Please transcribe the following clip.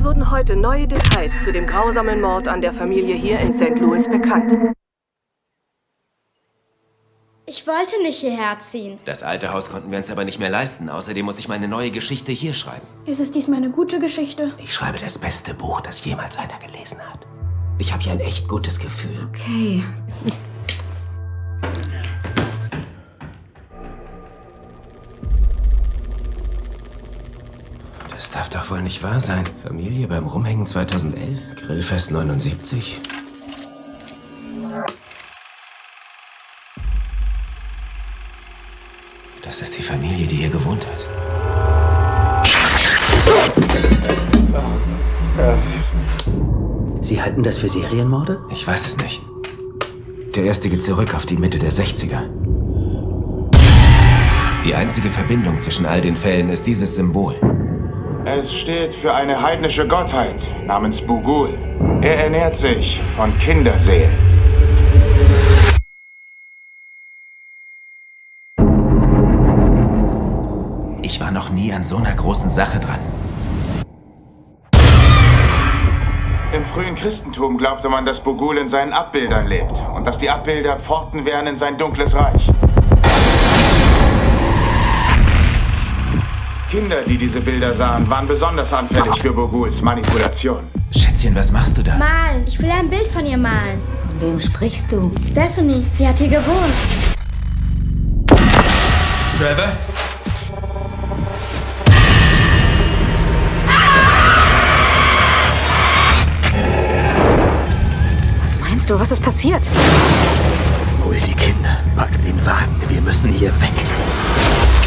Es wurden heute neue Details zu dem grausamen Mord an der Familie hier in St. Louis bekannt. Ich wollte nicht hierher ziehen. Das alte Haus konnten wir uns aber nicht mehr leisten. Außerdem muss ich meine neue Geschichte hier schreiben. Ist es diesmal eine gute Geschichte? Ich schreibe das beste Buch, das jemals einer gelesen hat. Ich habe hier ein echt gutes Gefühl. Okay. Das darf doch wohl nicht wahr sein. Familie beim Rumhängen 2011, Grillfest 79. Das ist die Familie, die hier gewohnt hat. Sie halten das für Serienmorde? Ich weiß es nicht. Der erste geht zurück auf die Mitte der 60er. Die einzige Verbindung zwischen all den Fällen ist dieses Symbol. Es steht für eine heidnische Gottheit namens Bughuul. Er ernährt sich von Kinderseelen. Ich war noch nie an so einer großen Sache dran. Im frühen Christentum glaubte man, dass Bughuul in seinen Abbildern lebt und dass die Abbilder Pforten wären in sein dunkles Reich. Kinder, die diese Bilder sahen, waren besonders anfällig für Bughuuls Manipulation. Schätzchen, was machst du da? Malen. Ich will ein Bild von ihr malen. Von wem sprichst du? Stephanie, sie hat hier gewohnt. Trevor? Was meinst du? Was ist passiert? Hol die Kinder, pack den Wagen, wir müssen hier weg.